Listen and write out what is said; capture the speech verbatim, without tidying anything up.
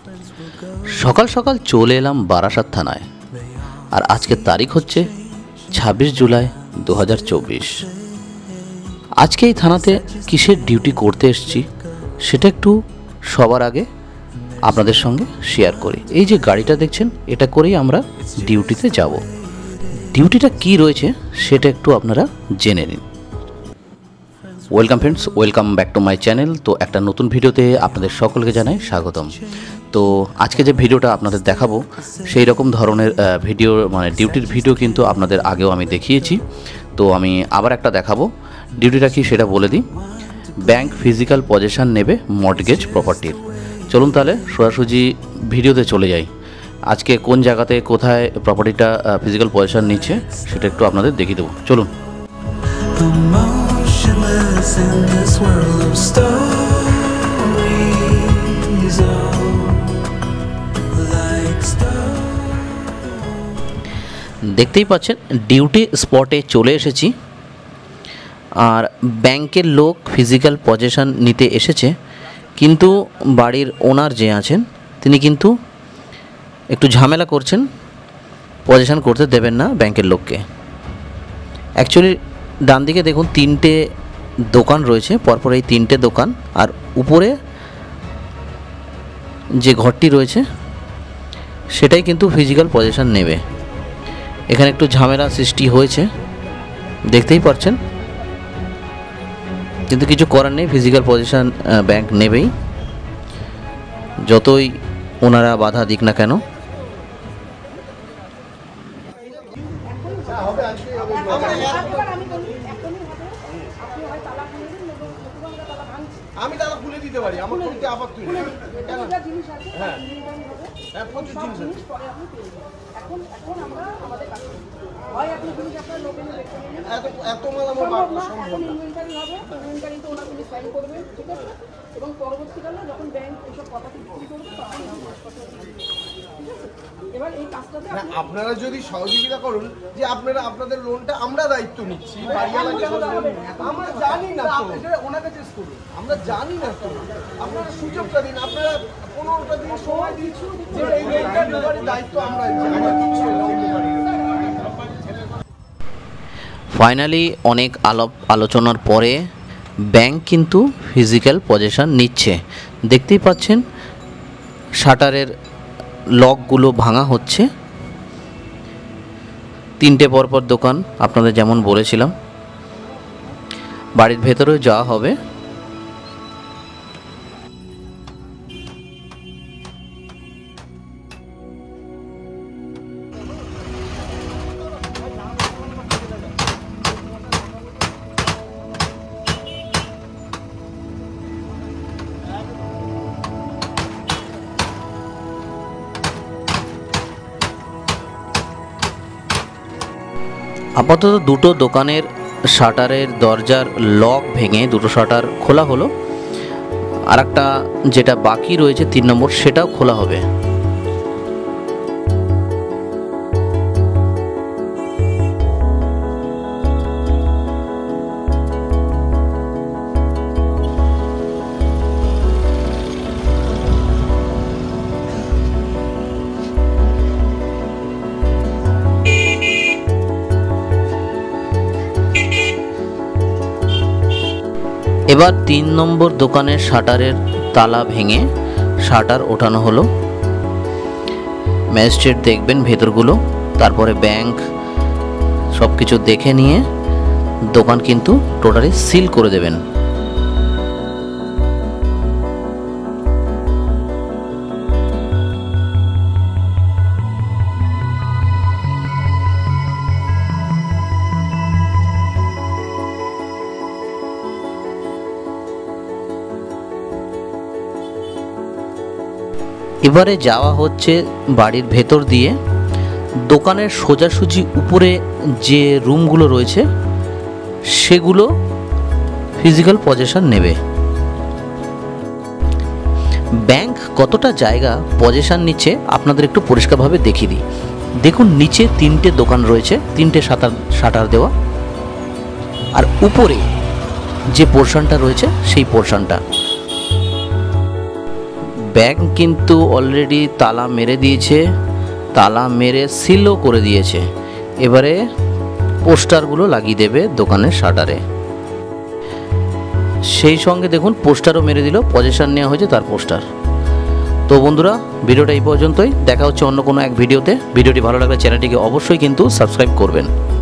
সকাল সকাল চলে এলাম বারাসাত থানায়। আর আজকের তারিখ হচ্ছে ছাব্বিশ জুলাই দু হাজার চব্বিশ। আজকে এই থানাতে কিসের ডিউটি করতে এসেছি সেটা একটু সবার আগে আপনাদের সঙ্গে শেয়ার করি। এই যে গাড়িটা দেখছেন, এটা করেই আমরা ডিউটিতে যাব। ডিউটিটা কি রয়েছে সেটা একটু আপনারা জেনে নিন। Welcome friends, welcome back to my channel. তো একটা নতুন ভিডিওতে আপনাদের সকলকে জানাই স্বাগতম। তো আজকে যে ভিডিওটা আপনাদের দেখাবো সেই রকম ধরনের ভিডিও, মানে ডিউটির ভিডিও কিন্তু আপনাদের আগেও আমি দেখিয়েছি। তো আমি আবার একটা দেখাবো। ডিউটিটা কি সেটা বলে দিই। ব্যাংক ফিজিক্যাল পজেশন নেবে মর্টগেজ প্রপার্টির। চলুন তাহলে সোজাসুজি ভিডিওতে চলে যাই। আজকে কোন জায়গাতে কোথায় প্রপার্টিটা ফিজিক্যাল পজেশন নিচ্ছে সেটা একটু আপনাদের দেখিয়ে দেবো। চলুন। In this world of stories, oh, like দেখতেই পাচ্ছেন ডিউটি স্পটে চলে এসেছি। আর ব্যাংকের লোক ফিজিক্যাল পজেশন নিতে এসেছে, কিন্তু বাড়ির ওনার যে আছেন তিনি কিন্তু একটু ঝামেলা করছেন, পজেশন করতে দেবেন না ব্যাংকের লোককে। অ্যাকচুয়ালি ডান দিকে দেখুন তিনটে দোকান রয়েছে, পরপর এই তিনটে দোকান, আর উপরে যে ঘরটি রয়েছে সেটাই কিন্তু ফিজিক্যাল পজেশন নেবে। এখানে একটু ঝামেলা সৃষ্টি হয়েছে, দেখতেই পাচ্ছেন, কিন্তু কিছু করার নেই। ফিজিক্যাল পজেশন ব্যাংক নেবেই, যতই ওনারা বাধা দিক না কেন। আমি তালা খুলে দিতে পারি, আমার খুলতে আপত্তি নেই। কেন? হ্যাঁ হ্যাঁ প্রচুর জিনিস আছে। এখন এখন আমরা আমাদের কাছে হয় আপনি জিনিস আপনার লোকেল দেখতে নেবেন, এত এত মাল আমার বার করা সম্ভব না। ইনভেন্টরি হবে, ইনভেন্টরি তো ওনা তিনি সাইন করবেন, ঠিক আছে? এবং পরবর্তীকালে যখন ব্যাংক এইসব কথা বিক্রি করবে তখন এবার এই কাজটাতে আপনারা যদি সহযোগিতা করুন, যে আপনারা আপনাদের লোনটা আমরা দায়িত্ব নিচ্ছি, বাড়িওয়ালাকে আমরা জানি না তো, ওনাকে চেস করুন, আমরা জানি না তো, আপনারা সুযোগটা দিন। আপনারা পনেরোটা দিন সময় দিচ্ছি যে এই লোনটা নেওয়ার দায়িত্ব আমরা আমরা দিচ্ছি। ফাইনালি অনেক আলাপ আলোচনার পরে ব্যাংক কিন্তু ফিজিক্যাল পজেশন নিচ্ছে। দেখতেই পাচ্ছেন শাটারের লকগুলো ভাঙা হচ্ছে। তিনটে পরপর দোকান আপনাদের যেমন বলেছিলাম, বাড়ির ভেতরেও যাওয়া হবে। আপাতত দুটো দোকানের শাটারের দরজার লক ভেঙে দুটো শাটার খোলা হলো, আর একটা যেটা বাকি রয়েছে তিন নম্বর সেটাও খোলা হবে। এবার তিন নম্বর দোকানের শাটারের তালা ভেঙে শাটার ওঠানো হলো। ম্যাজিস্ট্রেট দেখবেন ভেতরগুলো, তারপরে ব্যাংক সব কিছু দেখে নিয়ে দোকান কিন্তু টোটালি সিল করে দেবেন। এবারে যাওয়া হচ্ছে বাড়ির ভেতর দিয়ে। দোকানের সোজাসুজি উপরে যে রুমগুলো রয়েছে সেগুলো ফিজিক্যাল পজেশন নেবে। ব্যাংক কতটা জায়গা পজেশন নিচ্ছে আপনাদের একটু পরিষ্কারভাবে দেখিয়ে দিই। দেখুন নিচে তিনটে দোকান রয়েছে, তিনটে শাটার শাটার দেওয়া, আর উপরে যে পোর্শনটা রয়েছে সেই পোর্শনটা ব্যাংক কিন্তু অলরেডি তালা মেরে দিয়েছে, তালা মেরে সিলও করে দিয়েছে। এবারে পোস্টারগুলো লাগিয়ে দেবে দোকানের শাটারে। সেই সঙ্গে দেখুন পোস্টারও মেরে দিল, পজেশন নেওয়া হয়েছে তার পোস্টার। তো বন্ধুরা, ভিডিওটা এই পর্যন্তই। দেখা হচ্ছে অন্য কোনো এক ভিডিওতে। ভিডিওটি ভালো লাগলে চ্যানেলটিকে অবশ্যই কিন্তু সাবস্ক্রাইব করবেন।